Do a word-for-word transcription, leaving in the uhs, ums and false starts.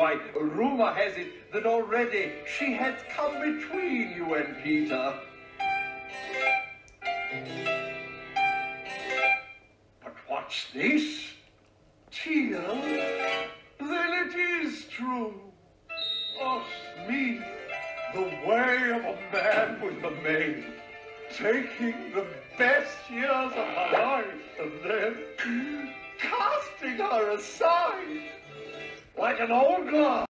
Why, rumor has it that already she has come between you and Peter. But what's this? Tia? Then it is true. Oh, me, the way of a man with a maid, taking the best years of her life and then casting her aside like an old glove.